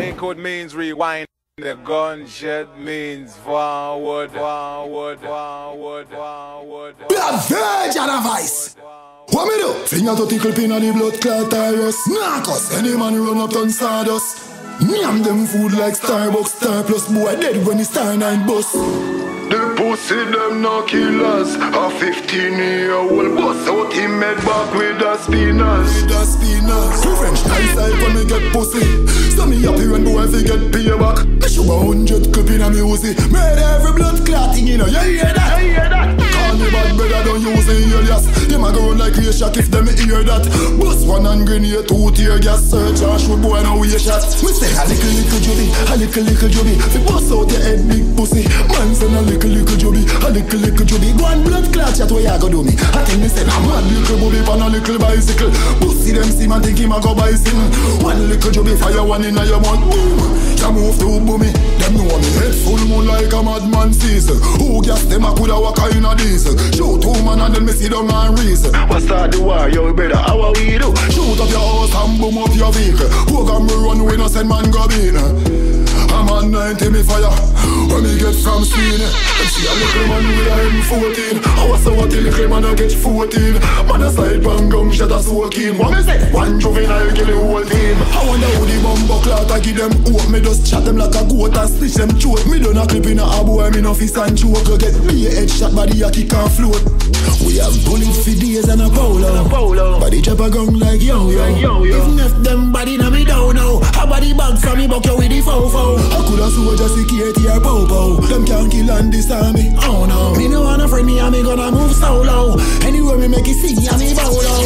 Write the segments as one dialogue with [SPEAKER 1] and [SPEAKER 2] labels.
[SPEAKER 1] Liquid means rewind. The gunshot means forward, forward, forward, forward.
[SPEAKER 2] Blood virgin of ice. What me do? Finger to tickle pin on the blood clot virus. Narcos, any man run up on sawdust. Yam them food like Starbucks, Star Plus. Boy dead when the Star 9 bus. The pussy them no killers. A 15-year-old bust out him head back with the spinners. French nice side when me get pussy. So me happy when boy fi get payback. Me shoot 100 clip in a me Uzi. Made every blood clotting, you know. You hear that? Call me bad brother, don't use the alias. Them a go run like race shot if them hear that. Bust one and grenade, 2 tear gas. Search and shoot boy no way shot. Me say a little jubby, a little jubby. Fi bust out your head big pussy. Man say a little jubby, a little jubby. Go and blood clot chat where you go do me. I think me say a mad little bubby on a little bicycle. Pussy them see man think him a go bicycle. One little jubby fire one in your mouth. Boom, you move to boomy. Them know me head full moon like a madman season. Who gas them a coulda walk in a diesel. Shoot 2 man and then me see them and reason. What start the war, yo brother, how we do? Shoot up your house and boom up your vehicle. Program me run, we no send man grab in. I'm on 90 me fire. When me get from Sweden, and see a little man with a M14. I was so what the little man a get 14. Man a side bang gun shot a soaking. What me say? One juvenile kill the whole team. I wonder who the bumbo clot I give them hope. Me just chat them like a goat and stitch them throat. Me done a clip in a boy, me no fist and choke. Get me a headshot body a kick and float. We have bullets for days and a polo. Body chop a gun like yo. Even if them body na me down now. A body bag from me buck you with the fofo. I coulda soldier security or popo. Them can't kill and disarm me, oh no. Me no wanna friend me and me gonna move solo. Anywhere me make it sing and me bow low.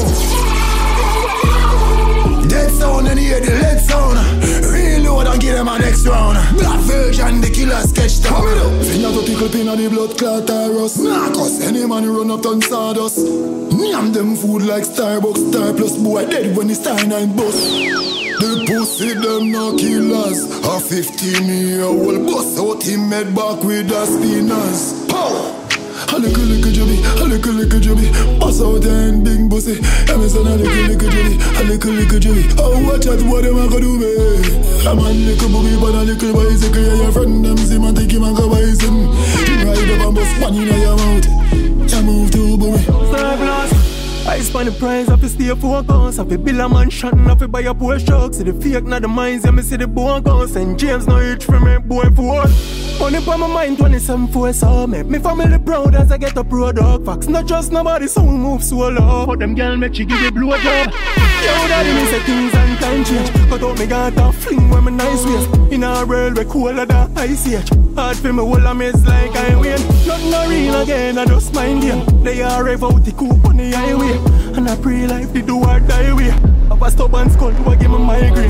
[SPEAKER 2] Dead sound and hear the lead sound. Reload and give them a next round. Black version the killer sketch down. Finger to tickle pin on the blood clot virus. Narcos, any man who run up on sawdust. Yam them food like Starbucks, Star Plus. Boy dead when the Star 9 bus. The pussy them no killers. A 15-year-old bust out him head back with the spinners. Power! A little jubby, a little jubby. Bust out and big pussy. Emerson a little jubby. Oh watch out what them a go do me. I'm a little booby but a little bicycle. Yeah, your friend them see man think him a go bison. Him ride up and bust money in your mouth. You move to booby. I spend the price of the stay focus. Of the bill a man shutting off it by a poor shock. See the fake not the minds, yeah me see the bogus. St. James no reach for me boy for money for my mind 27-4 so make me family proud as I get a product. Facts not just nobody so we move so low. But them girl make she give you blow job. Yo daddy me say things and time change. Cut out me got a fling when me nice waist. In a world where cooler than ice age. Hard for me whole a mess like I win. Nothing no real again I just mind game. They are rev out the coupe on the highway. And I pray life they do or die way. Have a stubborn skull to give me migraine.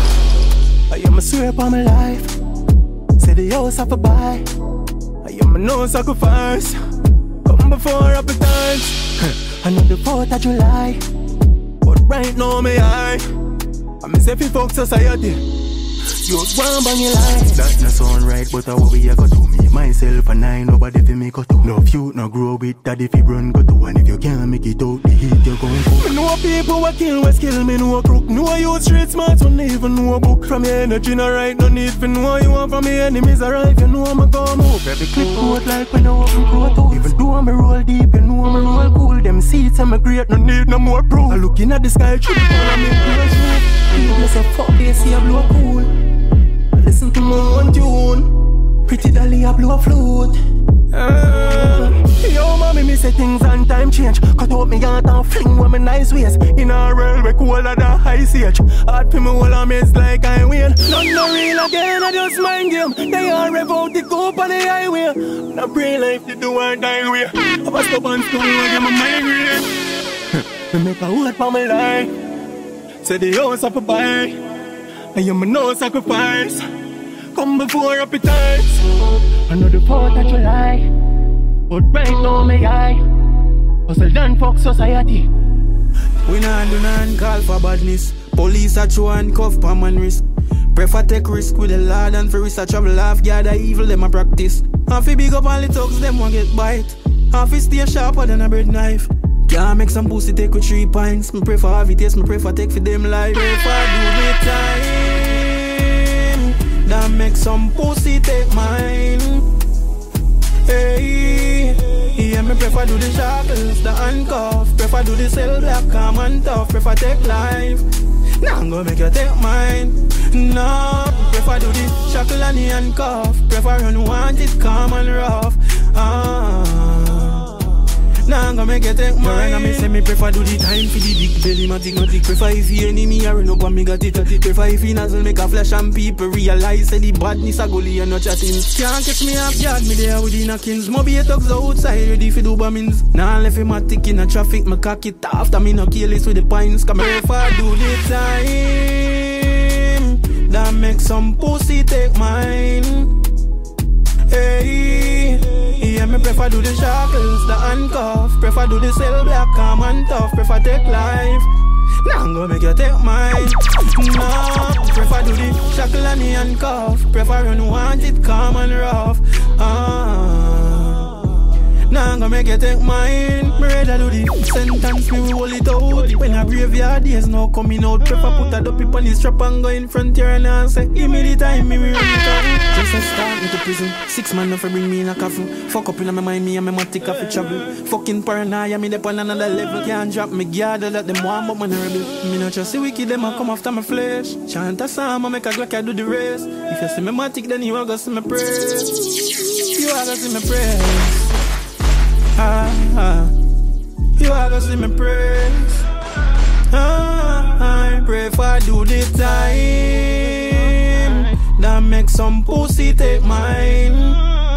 [SPEAKER 2] I am a swear on my life. Say the house have to buy. I am a no sacrifice. Come before appetites. I know the 4th of July. But right now me high. I miss every fuck society. You want bang your life. That not sound right, but what we a go do? Me, myself and I, nobody fi make a to. No feud, no grow with daddy fi run go to. And if you can't make it out, the heat you gon' go. Me know people what kill me know a crook. Know you street smart, don't even know a book. From your energy no right, no need for know you want from your enemies arrive. You know I'ma go move. Every clip code like when I open growth. Even though I'm a roll deep, you know I'm a roll cool. Them seats I'm a great, no need no more proof. I looking at the sky, true, I make me a say fuck they see I blow cool. Listen to my own tune. Pretty dolly I blow a flute. Yo mommy me say things and time change. Cut out me out and fling with my nice ways. In a world where cooler than ice age. Hard for me all a mess like I win. Not no real again I just mind game. They all rev out the coupe on the highway. Now pray life they do or die way. Have a stubborn stone I get my migraine. Me make a word for my life. Say the house have to buy. I am a no sacrifice. Come before appetites. I know the 4th of July. But right now me high. Hustle done fuck society.
[SPEAKER 3] We nah do none call for badness. Police a throw and cuff pa man risk. Prefer take risk with the lad and for research trouble laugh. Gather evil them a practice. Half fi big up all the thugs them won't get bite. Half fi stay sharper than a bread knife. Can't make some pussy take with 3 pints. Me prefer have it, yes, me prefer take for them life. Prefer do me time. that make some pussy take mine. Hey, yeah, me prefer do the shackles, the handcuff. Prefer do the cell black, calm and tough. Prefer take life, now I'm gonna make you take mine. No, prefer do the shackle and the handcuff. Prefer run want it calm and rough. Now I'm gonna make you take mine. Right, me say me prefer do the time for the big belly matic. Prefer if you enemy I run up and me got it. Prefer if you nozzle make a flash and people realize say the badness a gully and no chatting. Can't catch me off guard, me there with the knockings. Moby a thugs outside ready for do bombings. Now left him matic in a traffic, me cock it after me no careless with the pines. Come here for do the time that make some pussy take mine. Hey, yeah, me prefer do the shackles, the handcuff. Prefer do the cell black, calm and tough. Prefer take life, now I'm gonna make you take mine. No, prefer do the shackle and the handcuff. Prefer run want it calm and rough. Now I'm gonna make you take mine. Me ready do the sentence, me roll it out. When I brave your days now coming out. Prefer put a dopey on the strap and go in front here and I say give me the time, me run it out. Just a start me to prison. 6 man never bring me in a coffin. Fuck up in my mind, me and my matic off trouble. Fucking paranoia, me up on another level. Can't drop me guard, let them want but man rebel. Me not just see wicked, them a come after my flesh. Chant a song, I make a Glock, I do the rest. If you see me matic, then you are gonna see me praise. You are gonna see me praise. You are gonna see me praise. I pray for do the time that make some pussy take mine.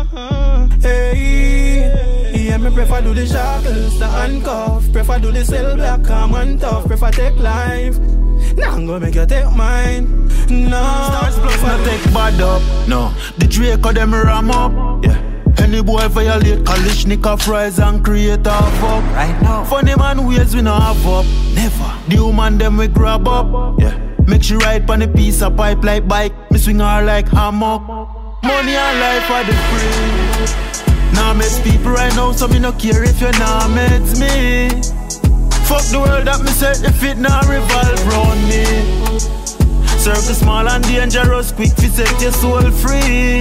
[SPEAKER 3] Hey, yeah, me prefer do the shackles, the handcuff. Prefer do the cell black, calm and tough. Prefer take life, now I'm gonna make you take mine. No,
[SPEAKER 4] Stars plus not take bad up. No, the Draco them ram up. Yeah. Any boy violate college, nick off rise and create a fuck. Right now, funny man ways we not have up. Never. The woman them we grab up. Yeah. Make she ride on a piece of pipe like bike. Me swing her like hammock. Money and life are the free. Now mess people right now, so me no care if you nah meds me. Fuck the world that me say if it nah revolve round me. Circle small and dangerous, quick fi set your soul free.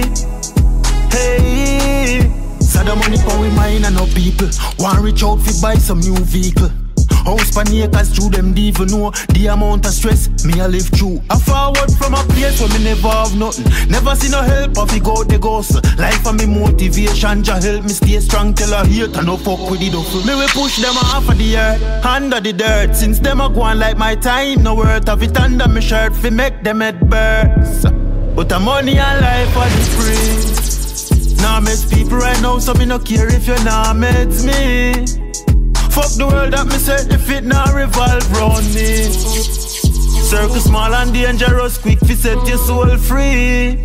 [SPEAKER 4] Hey, so the money for we mine and no people want reach out fi buy some new vehicle. House pan acres through them they even know the amount of stress me I live through. I forward from a place where me never have nothing. Never see no help if we go the ghost. Life and me motivation just help me stay strong till I hate and no fuck with the duffel. Me we push them off of the earth, under the dirt. Since them a go on like my time no worth of it under me shirt fi make them head burst. But the money and life are the free. Now mess people right now, so me no care if you nah meds me. Fuck the world that me say if it nah revolve round me. Circle small and dangerous, quick fi set your soul free.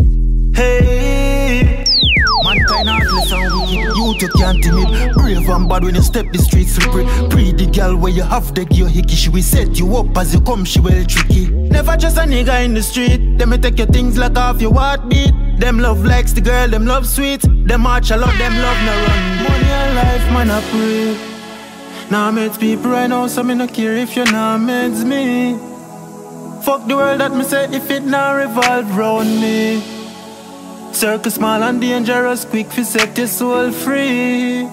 [SPEAKER 4] Hey, mankind heartless and wicked, you can't timid. Brave and bad when you step the streets slippery. Pre the girl where you have the gear hickey. She will set you up as you come, she well tricky. Never just a nigga in the street. Them me take your things like off your heartbeat. Them love likes the girl, them love sweet. Them march a lot, them love no run. Money and life, man, I pray. Now meds people right now, so me no care if you nah meds me. Fuck the world that me say if it nah revolve round me. Circle small and dangerous, quick fi set your soul free.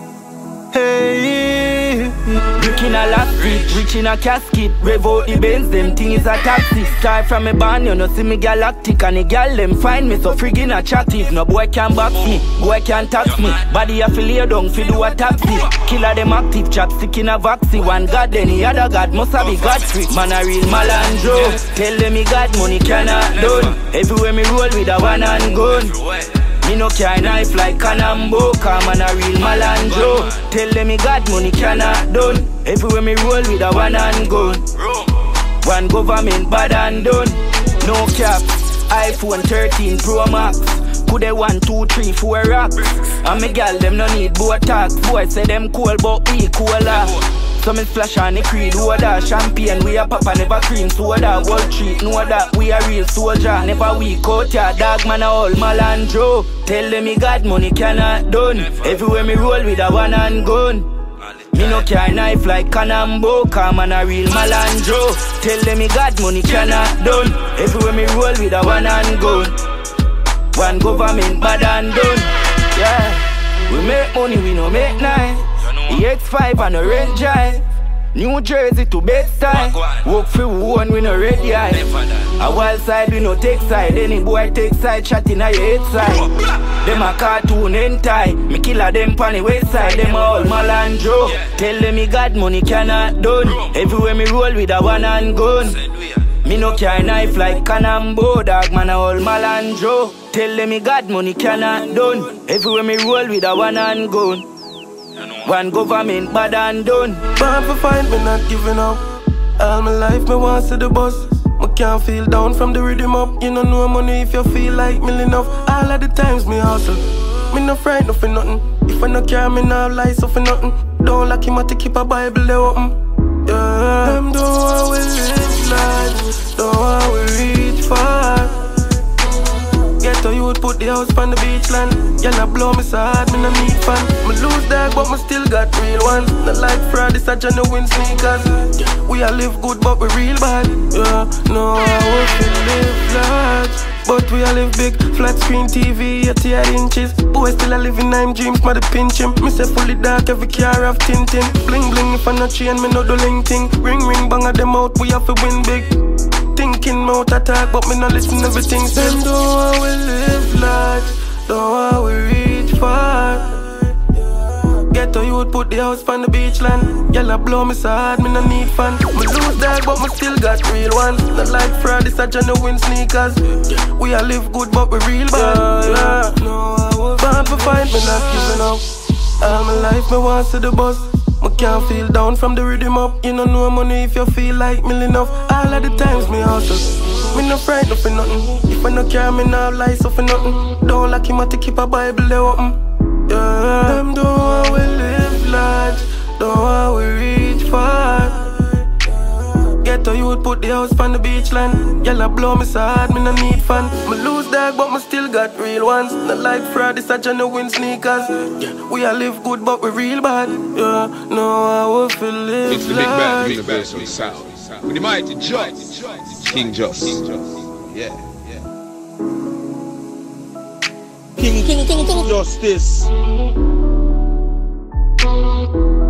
[SPEAKER 4] Hey,
[SPEAKER 5] rich in a last rich in a casket. Rev out the Benz, them things a taxi. Start from a band, you know see me galactic. And the gal them find me so friggin' attractive. No boy can box me, boy can tax me. Body a fi lay down fi do a taxi. Killer them active, chapstick in a vaccine. One god then the other god must have be God free. Man a real Malandro, tell them me got money cannot done. Everywhere me roll with a one and gun. Me no carry knife like Canambo, come on a real Malandro. Tell them me got money cannot done. Everywhere me roll with a one and gun. One government bad and done. No cap, iPhone 13 Pro Max. Could they 1, 2, 3, 4 rocks? And me gal them no need Botox. Boy say them cool but we cooler. So me splash on the creed, water, champagne, we a papa, never cream soda. Wall Street, know that we a real soldier, never weak out ya, dog man a all Malandro. Tell them me got money cannot done. Everywhere me roll with a one and gun. Me no carry knife like Canambo, come on a real Malandro. Tell them me got money cannot done. Everywhere me roll with a one and gun. One government bad and done. Yeah, we make money, we no make nice. The X5 and a red drive. New Jersey to Bed-Stuy. Work for one, we no ready eye. A wild side, we no take side. Any boy take side, shot in a your head side. Them a cartoon hentai. Me killer them pan the west side. Them all Malandro. Tell them me God money cannot done. Everywhere me roll with a one hand gun. Me no carry knife like Canambo. Dog man a all Malandro. Tell them me God money cannot done. Everywhere me roll with a one hand gun. One government bad and done.
[SPEAKER 6] Born for fight, me not giving up. All my life, me want to the boss. Me can't feel down from the Riddim up. You don't know money if you feel like me enough. All of the times me hustle. Me no frightened for nothing. If I no care, me no lie so for nothing. Don't like him to keep a Bible there open. Yeah, them don't want we live life. Don't want we reach far. Get to youth, put the house on the beach land. Y'all blow me so hard, me no need fan. Me lose dog, but me still got real ones. Not like fraud, it's a genuine sneakers. We all live good, but we real bad. Yeah, no, I want to live large, but we all live big. Flat screen TV, 88 inches. Boy still a living nine dreams, mother pinch him. Me say fully dark, every car have tintin. Bling bling, if I no chain, me no do ling ting. Ring ring, bang at them out, we have to win big. Thinking mouth attack, but me no listen everything. Them don't want we live large, don't want we reach far. Get to youth, put the house on the beach land. Y'all blow me so hard, me no need fan. Me lose dog, but me still got real ones. Not like fraud, it's a genuine sneakers. We all live good, but we real bad. Yeah, no, I was born for fight, me not giving up. All my life, me want to the boss. Me can't feel down from the Riddim up. You don't know money if you feel like me enough. All of the times me hustle. Me no frightened for nothing. If I no care, me no lie so for nothing. Don't like him to keep a Bible there open. Yeah, them don't want we live large, don't want we reach far. Get to youth, put the house on the beach land. Y'all blow me so hard, me no need fan. Me lose dog, but me still got real ones. Not like fraud, it's a genuine sneakers. We all live good, but we real bad. Yeah, no, I will feel live.
[SPEAKER 1] It's the big bad, big bass on sound. With the mighty Just, King Just. Yeah. King Justice.